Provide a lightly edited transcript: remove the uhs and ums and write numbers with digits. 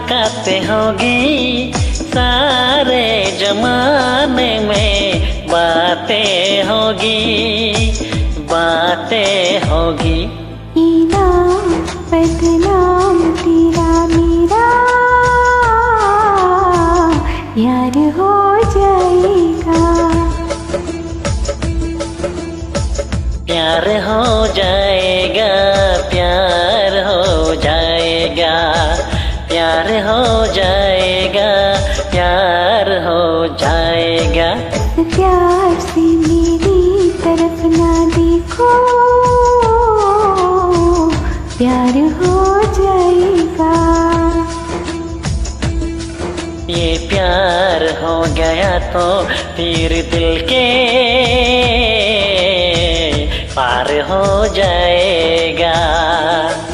मुलाकातें होगी, सारे जमाने में बातें होगी, बातें होगी। इनाम बदनाम तेरा मेरा यार हो जाएगा, प्यार हो जाएगा, प्यार हो जाएगा, प्यार हो जाएगा, प्यार हो जाएगा। प्यार से मेरी तरफ ना देखो, प्यार हो जाएगा। ये प्यार हो गया तो फिर दिल के पार हो जाएगा।